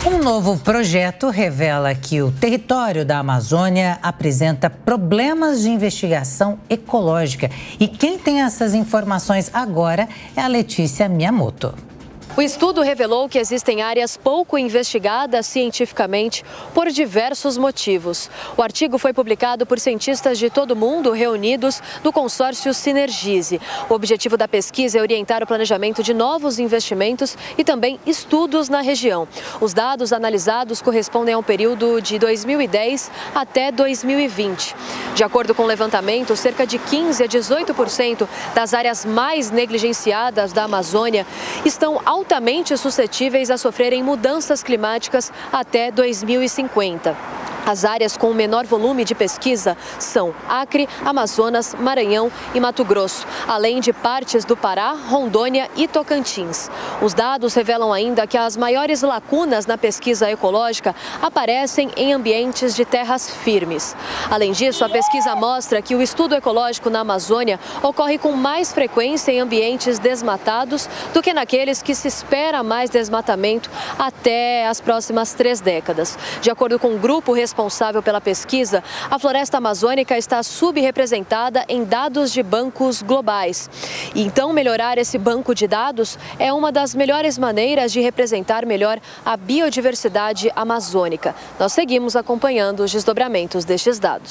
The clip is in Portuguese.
Um novo projeto revela que o território da Amazônia apresenta problemas de investigação ecológica. E quem tem essas informações agora é a Letícia Miyamoto. O estudo revelou que existem áreas pouco investigadas cientificamente por diversos motivos. O artigo foi publicado por cientistas de todo o mundo reunidos no consórcio Sinergise. O objetivo da pesquisa é orientar o planejamento de novos investimentos e também estudos na região. Os dados analisados correspondem a um período de 2010 até 2020. De acordo com o levantamento, cerca de 15% a 18% das áreas mais negligenciadas da Amazônia estão altamente suscetíveis a sofrerem mudanças climáticas até 2050. As áreas com o menor volume de pesquisa são Acre, Amazonas, Maranhão e Mato Grosso, além de partes do Pará, Rondônia e Tocantins. Os dados revelam ainda que as maiores lacunas na pesquisa ecológica aparecem em ambientes de terras firmes. Além disso, a pesquisa mostra que o estudo ecológico na Amazônia ocorre com mais frequência em ambientes desmatados do que naqueles que se espera mais desmatamento até as próximas 3 décadas. De acordo com o grupo responsável pela pesquisa, a floresta amazônica está subrepresentada em dados de bancos globais. E então, melhorar esse banco de dados é uma das melhores maneiras de representar melhor a biodiversidade amazônica. Nós seguimos acompanhando os desdobramentos destes dados.